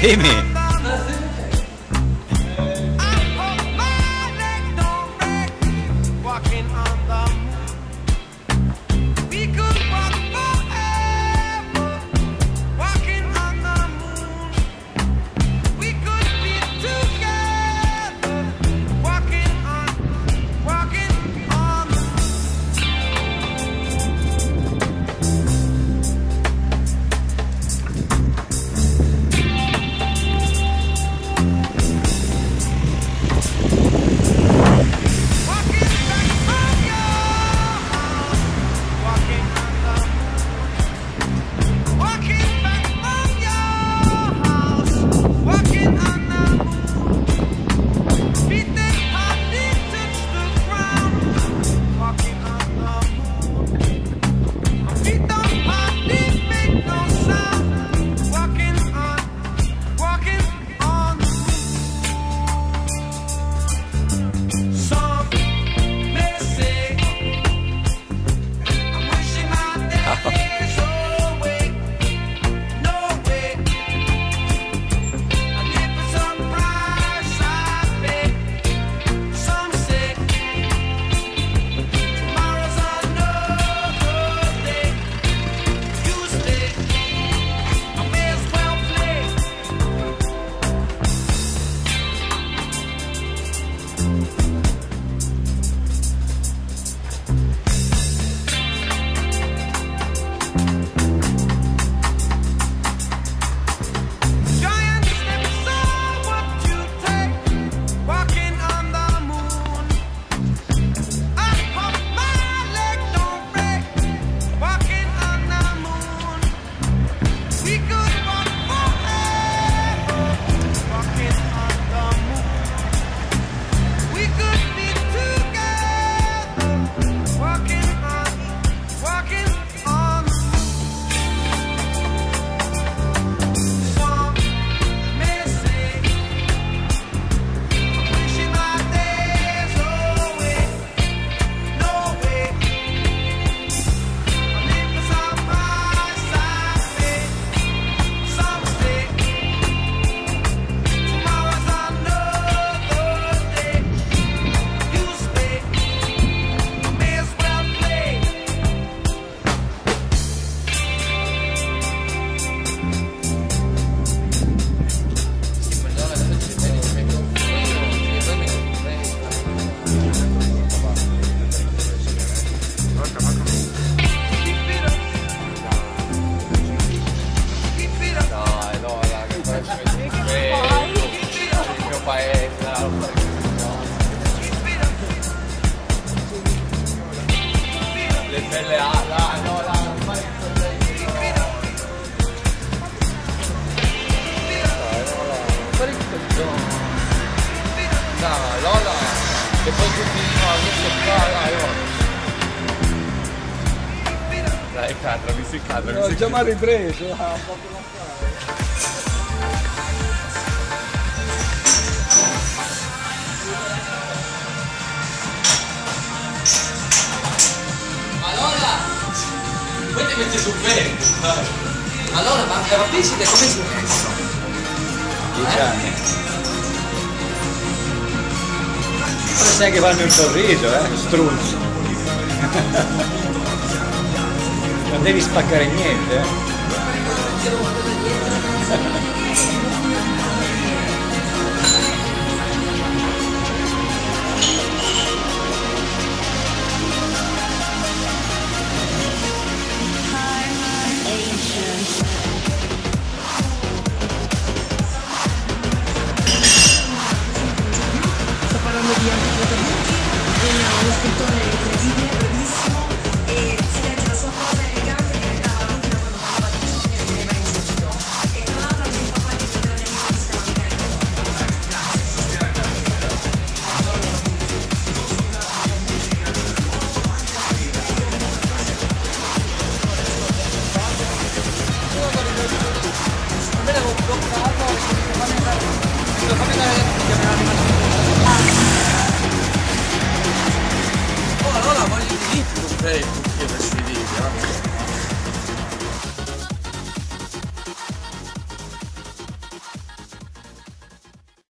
Dimmi. Che poi tutti dai, cadra, mi si cadra. Ho già mai ripreso, un po' più Allora, poi ti metti sul vento. Allora, ma capisci come si è messo? 10 anni. Potresti anche farmi un sorriso, strunzo. Non devi spaccare niente, Sto parlando di uno scrittore incredibile, bravissimo, e si legge la sua prosa elegante, diventava l'ultima quando parlava di ciò che viveva in giro. E tra l'altro anche il papà di un grande amico che si chiama Oh, allora voglio di lì,